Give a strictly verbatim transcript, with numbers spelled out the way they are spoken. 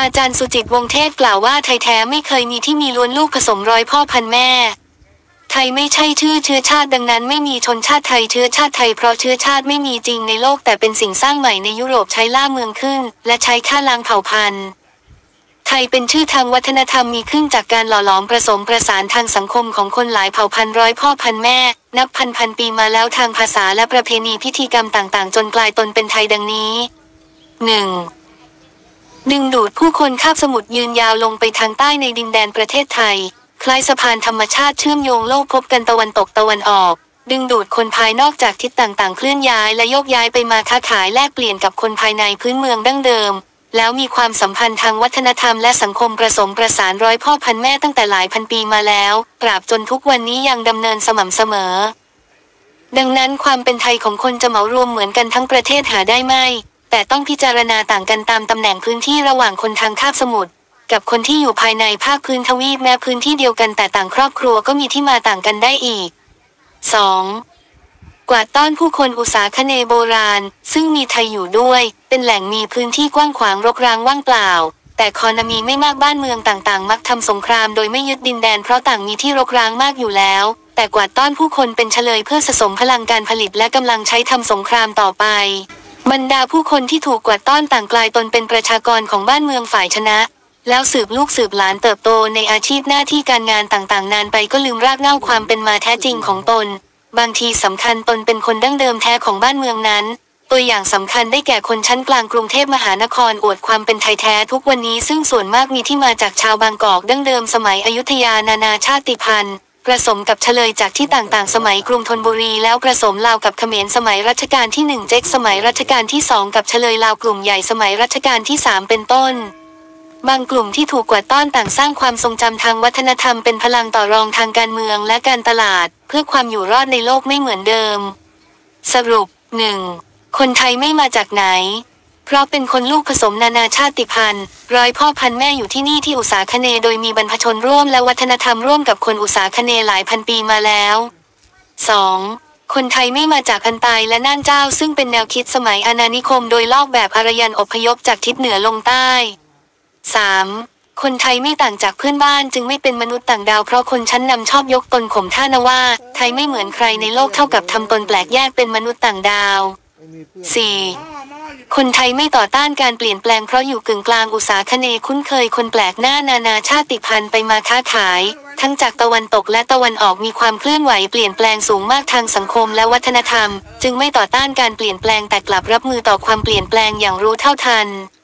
อาจารย์สุจิตวงศ์เทศกล่าวว่าไทยแท้ไม่เคยมีที่มีล้วนลูกผสมร้อยพ่อพันแม่ไทยไม่ใช่ชื่อเชื้อชาติดังนั้นไม่มีชนชาติไทยเชื้อชาติไทยเพราะเชื้อชาติไม่มีจริงในโลกแต่เป็นสิ่งสร้างใหม่ในยุโรปใช้ล่าเมืองขึ้นและใช้ฆ่าล้างเผ่าพันธุ์ไทยเป็นชื่อทางวัฒนธรรมมีขึ้นจากการหล่อหลอมผสมประสานทางสังคมของคนหลายเผ่าพันธุ์ร้อยพ่อพันแม่นับพันพันปีมาแล้วทางภาษาและประเพณีพิธีกรรมต่างๆจนกลายตนเป็นไทยดังนี้ หนึ่ง ดึงดูดผู้คนคาบสมุทรยืนยาวลงไปทางใต้ในดินแดนประเทศไทยคล้ายสะพานธรรมชาติเชื่อมโยงโลกพบกันตะวันตกตะวันออกดึงดูดคนภายนอกจากทิศต่างๆเคลื่อนย้ายและโยกย้ายไปมาค้าขายแลกเปลี่ยนกับคนภายในพื้นเมืองดั้งเดิมแล้วมีความสัมพันธ์ทางวัฒนธรรมและสังคมผสมประสานร้อยพ่อพันแม่ตั้งแต่หลายพันปีมาแล้วตราบจนทุกวันนี้ยังดำเนินสม่ำเสมอดังนั้นความเป็นไทยของคนจะเหมารวมเหมือนกันทั้งประเทศหาได้ไม่แต่ต้องพิจารณาต่างกันตามตำแหน่งพื้นที่ระหว่างคนทางคาบสมุทรกับคนที่อยู่ภายในภาคพื้นทวีปแม้พื้นที่เดียวกันแต่ต่างครอบครัวก็มีที่มาต่างกันได้อีก สอง กวาดต้อนผู้คนอุษาคเนย์โบราณซึ่งมีไทยอยู่ด้วยเป็นแหล่งมีพื้นที่กว้างขวางรกร้างว่างเปล่าแต่คอนมีไม่มากบ้านเมืองต่างๆมักทำสงครามโดยไม่ยึดดินแดนเพราะต่างมีที่รกร้างมากอยู่แล้วแต่กวาดต้อนผู้คนเป็นเฉลยเพื่อสะสมพลังการผลิตและกำลังใช้ทำสงครามต่อไปบรรดาผู้คนที่ถูกกวาดต้อนต่างกลายตนเป็นประชากรของบ้านเมืองฝ่ายชนะแล้วสืบลูกสืบหลานเติบโตในอาชีพหน้าที่การงานต่างๆนานไปก็ลืมรากเหง้าความเป็นมาแท้จริงของตนบางทีสำคัญตนเป็นคนดั้งเดิมแท้ของบ้านเมืองนั้นตัวอย่างสำคัญได้แก่คนชั้นกลางกรุงเทพมหานครอวดความเป็นไทยแท้ทุกวันนี้ซึ่งส่วนมากมีที่มาจากชาวบางกอกดั้งเดิมสมัยอยุธยานานาชาติพันธุ์ผสมกับเฉลยจากที่ต่างๆสมัยกรุงธนบุรีแล้วผสมลาวกับเขมรสมัยรัชกาลที่หนึ่งเจ๊กสมัยรัชกาลที่สองกับเฉลยลาวกลุ่มใหญ่สมัยรัชกาลที่สามเป็นต้นบางกลุ่มที่ถูกกวาดต้อนต่างสร้างความทรงจำทางวัฒนธรรมเป็นพลังต่อรองทางการเมืองและการตลาดเพื่อความอยู่รอดในโลกไม่เหมือนเดิมสรุป หนึ่ง คนไทยไม่มาจากไหนเพราะเป็นคนลูกผสมนานาชาติพันธุ์ร้อยพ่อพันแม่อยู่ที่นี่ที่อุษาคเนย์โดยมีบรรพชนร่วมและวัฒนธรรมร่วมกับคนอุษาคเนย์หลายพันปีมาแล้ว สอง คนไทยไม่มาจากอันไตและน่านเจ้าซึ่งเป็นแนวคิดสมัยอาณานิคมโดยลอกแบบอารยันอพยพจากทิศเหนือลงใต้ สาม คนไทยไม่ต่างจากเพื่อนบ้านจึงไม่เป็นมนุษย์ต่างดาวเพราะคนชั้นนำชอบยกตนข่มท่านะว่าไทยไม่เหมือนใครในโลกเท่ากับทำตนแปลกแยกเป็นมนุษย์ต่างดาว สี่ คนไทยไม่ต่อต้านการเปลี่ยนแปลงเพราะอยู่กึ่งกลางอุษาคเนย์คุ้นเคยคนแปลกหน้านานาชาติพันธุ์ไปมาค้าขายทั้งจากตะวันตกและตะวันออกมีความเคลื่อนไหวเปลี่ยนแปลงสูงมากทางสังคมและวัฒนธรรมจึงไม่ต่อต้านการเปลี่ยนแปลงแต่กลับรับมือต่อความเปลี่ยนแปลงอย่างรู้เท่าทัน